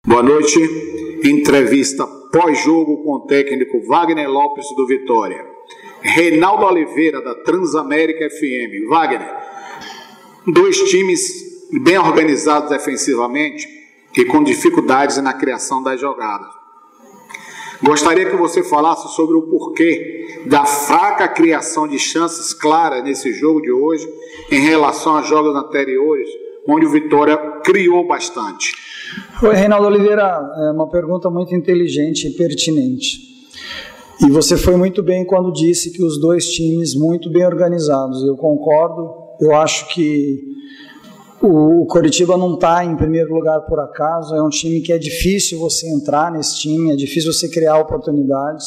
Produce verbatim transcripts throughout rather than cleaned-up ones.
Boa noite. Entrevista pós-jogo com o técnico Wagner Lopes do Vitória. Reinaldo Oliveira, da Transamérica F M. Wagner, dois times bem organizados defensivamente e com dificuldades na criação das jogadas. Gostaria que você falasse sobre o porquê da fraca criação de chances claras nesse jogo de hoje em relação a jogos anteriores, onde o Vitória criou bastante. Oi, Reinaldo Oliveira, é uma pergunta muito inteligente e pertinente. E você foi muito bem quando disse que os dois times muito bem organizados. Eu concordo, eu acho que o Coritiba não está em primeiro lugar por acaso, é um time que é difícil você entrar nesse time, é difícil você criar oportunidades.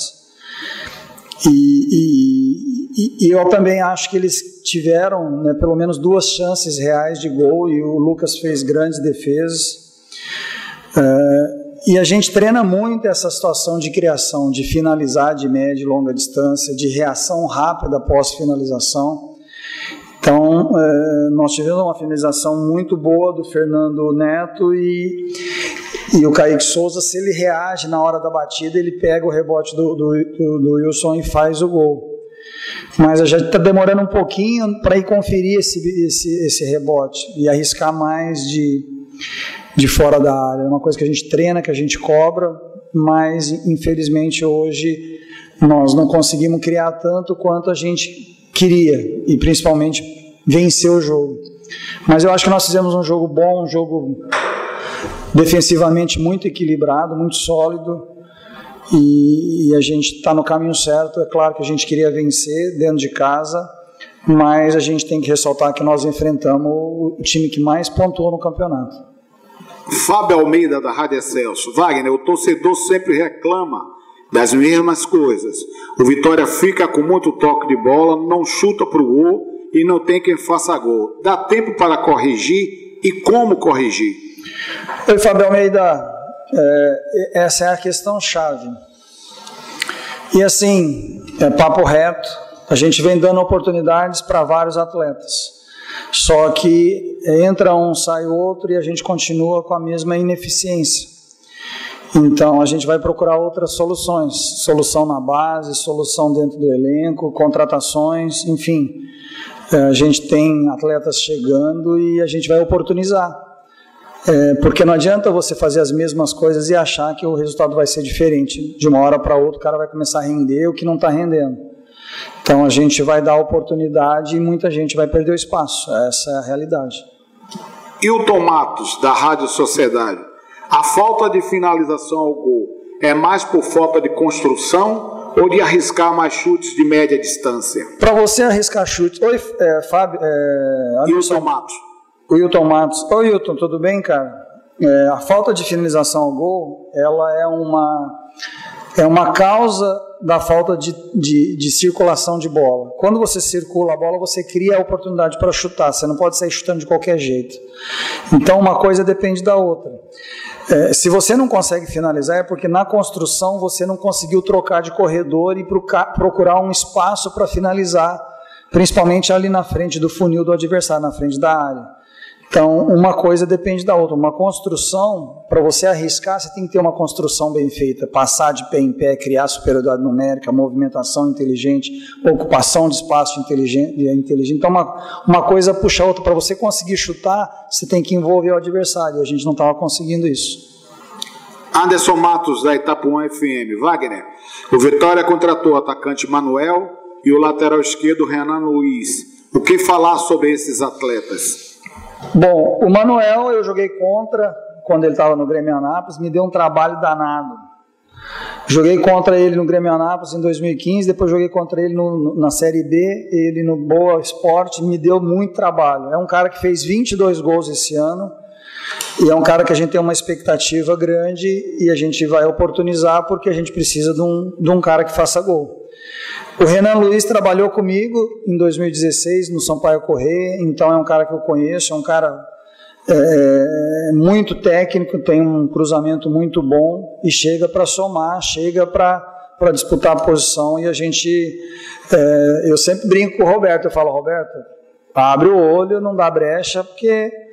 E, e, e eu também acho que eles tiveram, né, pelo menos duas chances reais de gol e o Lucas fez grandes defesas. Uh, e a gente treina muito essa situação de criação, de finalizar de média e longa distância, de reação rápida após finalização. Então, uh, nós tivemos uma finalização muito boa do Fernando Neto e, e o Kaique Souza, se ele reage na hora da batida, ele pega o rebote do, do, do, do Wilson e faz o gol. Mas a gente está demorando um pouquinho para ir conferir esse, esse, esse rebote e arriscar mais de, de fora da área. É uma coisa que a gente treina, que a gente cobra, mas infelizmente hoje nós não conseguimos criar tanto quanto a gente queria, e principalmente vencer o jogo. Mas eu acho que nós fizemos um jogo bom, um jogo defensivamente muito equilibrado, muito sólido, e, e a gente está no caminho certo. É claro que a gente queria vencer dentro de casa, mas a gente tem que ressaltar que nós enfrentamos o time que mais pontuou no campeonato. Fábio Almeida, da Rádio Excelsior. Wagner, o torcedor sempre reclama das mesmas coisas. O Vitória fica com muito toque de bola, não chuta para o gol e não tem quem faça gol. Dá tempo para corrigir e como corrigir? Oi, Fábio Almeida, é, essa é a questão chave. E assim, é papo reto, a gente vem dando oportunidades para vários atletas. Só que entra um, sai outro e a gente continua com a mesma ineficiência. Então, a gente vai procurar outras soluções, solução na base, solução dentro do elenco, contratações, enfim. A gente tem atletas chegando e a gente vai oportunizar. É, porque não adianta você fazer as mesmas coisas e achar que o resultado vai ser diferente. De uma hora para outra, o cara vai começar a render o que não está rendendo. Então, a gente vai dar oportunidade e muita gente vai perder o espaço. Essa é a realidade. E o Tomatos, da Rádio Sociedade? A falta de finalização ao gol é mais por falta de construção ou de arriscar mais chutes de média distância? Para você arriscar chutes... Oi, é, Fábio... É, e o Tomatos? O Wilton Matos. Oi, Wilton, tudo bem, cara? É, a falta de finalização ao gol, ela é uma, é uma causa da falta de, de, de circulação de bola. Quando você circula a bola, você cria a oportunidade para chutar. Você não pode sair chutando de qualquer jeito. Então, uma coisa depende da outra. É, se você não consegue finalizar, é porque na construção você não conseguiu trocar de corredor e procurar um espaço para finalizar, principalmente ali na frente do funil do adversário, na frente da área. Então, uma coisa depende da outra. Uma construção, para você arriscar, você tem que ter uma construção bem feita, passar de pé em pé, criar superioridade numérica, movimentação inteligente, ocupação de espaço inteligente. inteligente. Então, uma, uma coisa puxa a outra. Para você conseguir chutar, você tem que envolver o adversário. E a gente não estava conseguindo isso. Anderson Matos, da Itapuã F M. Wagner, o Vitória contratou o atacante Manuel e o lateral esquerdo Renan Luiz. O que falar sobre esses atletas? Bom, o Manuel eu joguei contra quando ele estava no Grêmio Anápolis, me deu um trabalho danado. Joguei contra ele no Grêmio Anápolis em dois mil e quinze, depois joguei contra ele no, no, na Série B, ele no Boa Esporte, me deu muito trabalho. É um cara que fez vinte e dois gols esse ano e é um cara que a gente tem uma expectativa grande e a gente vai oportunizar porque a gente precisa de um, de um cara que faça gol. O Renan Luiz trabalhou comigo em dois mil e dezesseis no Sampaio Corrêa, então é um cara que eu conheço, é um cara é, muito técnico, tem um cruzamento muito bom e chega para somar, chega para disputar a posição. E a gente, é, eu sempre brinco com o Roberto, eu falo, Roberto, abre o olho, não dá brecha, porque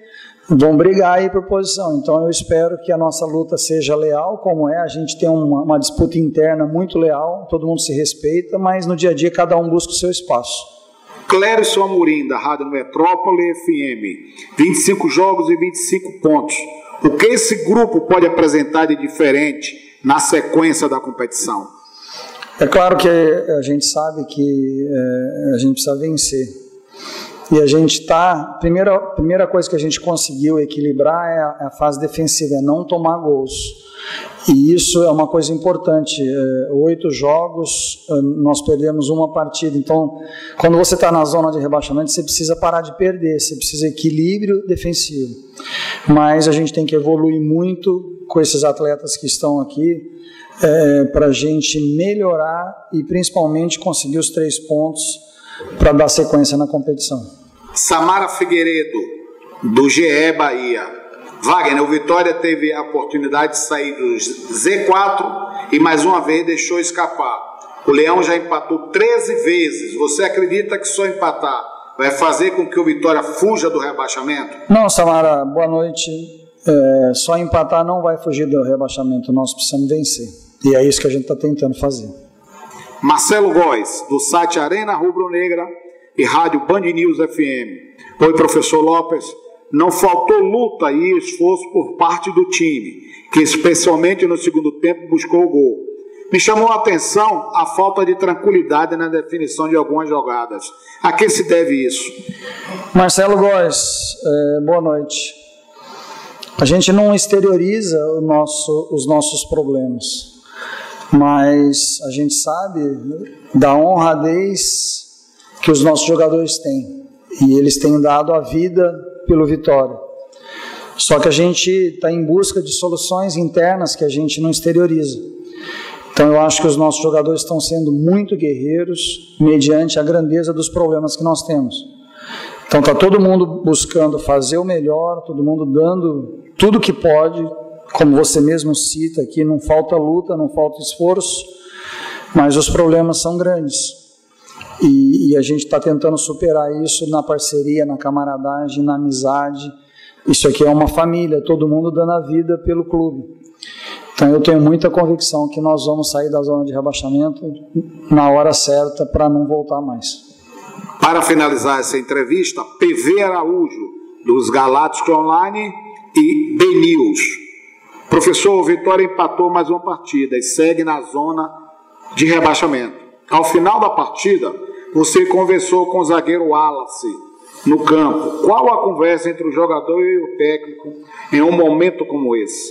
vão brigar aí por posição. Então eu espero que a nossa luta seja leal, como é. A gente tem uma, uma disputa interna muito leal, todo mundo se respeita, mas no dia a dia cada um busca o seu espaço. Clérison Amorim, da Rádio Metrópole F M, vinte e cinco jogos e vinte e cinco pontos. O que esse grupo pode apresentar de diferente na sequência da competição? É claro que a gente sabe que é, a gente precisa vencer. E a gente está... Primeira, primeira coisa que a gente conseguiu equilibrar é a, é a fase defensiva, é não tomar gols. E isso é uma coisa importante. É, oito jogos, nós perdemos uma partida. Então, quando você está na zona de rebaixamento, você precisa parar de perder, você precisa de equilíbrio defensivo. Mas a gente tem que evoluir muito com esses atletas que estão aqui, é, para a gente melhorar e principalmente conseguir os três pontos para dar sequência na competição. Samara Figueiredo, do G E Bahia. Wagner, o Vitória teve a oportunidade de sair do Z quatro e mais uma vez deixou escapar. O Leão já empatou treze vezes. Você acredita que só empatar vai fazer com que o Vitória fuja do rebaixamento? Não, Samara, boa noite. É, só empatar não vai fugir do rebaixamento, nós precisamos vencer. E é isso que a gente está tentando fazer. Marcelo Góes, do site Arena Rubro Negra e Rádio Band News F M. Oi, professor Lopes. Não faltou luta e esforço por parte do time, que especialmente no segundo tempo buscou o gol. Me chamou a atenção a falta de tranquilidade na definição de algumas jogadas. A que se deve isso? Marcelo Góes, é, boa noite. A gente não exterioriza o nosso, os nossos problemas, mas a gente sabe da honradez que os nossos jogadores têm, e eles têm dado a vida pelo Vitória. Só que a gente está em busca de soluções internas que a gente não exterioriza. Então eu acho que os nossos jogadores estão sendo muito guerreiros mediante a grandeza dos problemas que nós temos. Então está todo mundo buscando fazer o melhor, todo mundo dando tudo que pode, como você mesmo cita aqui, não falta luta, não falta esforço, mas os problemas são grandes. E, e a gente está tentando superar isso na parceria, na camaradagem, na amizade. Isso aqui é uma família, todo mundo dando a vida pelo clube. Então eu tenho muita convicção que nós vamos sair da zona de rebaixamento na hora certa para não voltar mais. Para finalizar essa entrevista, P V Araújo, dos Galácticos Online e B News. Professor, o Vitória empatou mais uma partida e segue na zona de rebaixamento. Ao final da partida, você conversou com o zagueiro Wallace no campo. Qual a conversa entre o jogador e o técnico em um momento como esse?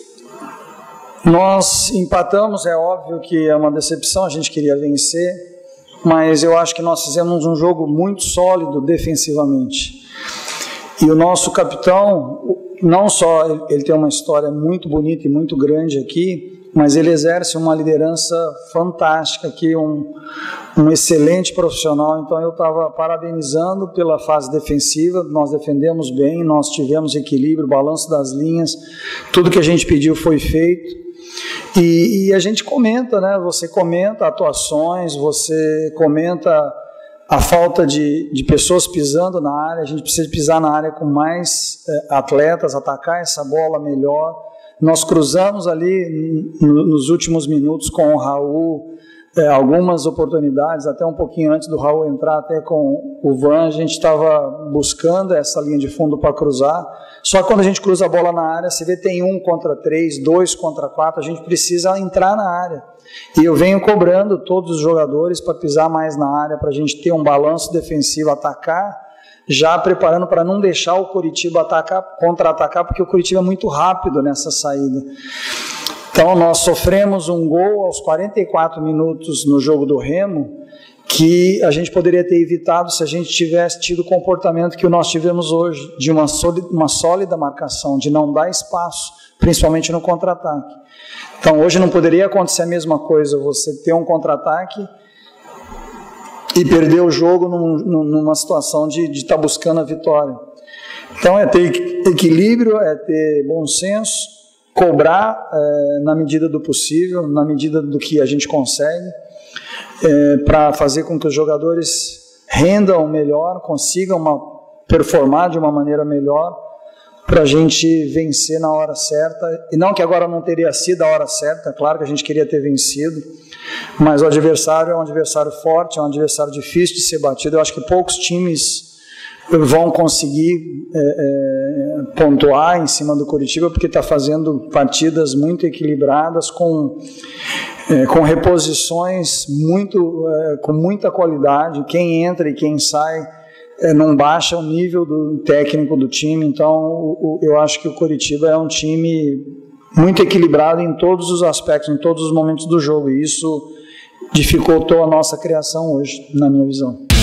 Nós empatamos, é óbvio que é uma decepção, a gente queria vencer, mas eu acho que nós fizemos um jogo muito sólido defensivamente. E o nosso capitão, não só ele, ele tem uma história muito bonita e muito grande aqui, mas ele exerce uma liderança fantástica aqui, um, um excelente profissional. Então eu estava parabenizando pela fase defensiva, nós defendemos bem, nós tivemos equilíbrio, balanço das linhas, tudo que a gente pediu foi feito. E, e a gente comenta, né? Você comenta atuações, você comenta a falta de, de pessoas pisando na área, a gente precisa pisar na área com mais é, atletas, atacar essa bola melhor. Nós cruzamos ali nos últimos minutos com o Raul, é, algumas oportunidades, até um pouquinho antes do Raul entrar, até com o Van, a gente estava buscando essa linha de fundo para cruzar. Só que quando a gente cruza a bola na área, você vê tem um contra três, dois contra quatro, a gente precisa entrar na área. E eu venho cobrando todos os jogadores para pisar mais na área, para a gente ter um balanço defensivo, atacar, já preparando para não deixar o Coritiba atacar, contra-atacar, porque o Coritiba é muito rápido nessa saída. Então nós sofremos um gol aos quarenta e quatro minutos no jogo do Remo, que a gente poderia ter evitado se a gente tivesse tido o comportamento que nós tivemos hoje, de uma sólida, uma sólida marcação, de não dar espaço, principalmente no contra-ataque. Então hoje não poderia acontecer a mesma coisa, você ter um contra-ataque e perder o jogo num, numa situação de estar tá buscando a vitória. Então é ter equilíbrio, é ter bom senso, cobrar é, na medida do possível, na medida do que a gente consegue, é, para fazer com que os jogadores rendam melhor, consigam uma, performar de uma maneira melhor, para a gente vencer na hora certa, e não que agora não teria sido a hora certa, claro que a gente queria ter vencido, mas o adversário é um adversário forte, é um adversário difícil de ser batido. Eu acho que poucos times vão conseguir é, é, pontuar em cima do Coritiba, porque está fazendo partidas muito equilibradas, com, é, com reposições muito, é, com muita qualidade. Quem entra e quem sai é, não baixa o nível do técnico do time. Então o, o, eu acho que o Coritiba é um time muito equilibrado em todos os aspectos, em todos os momentos do jogo, e isso dificultou a nossa criação hoje, na minha visão.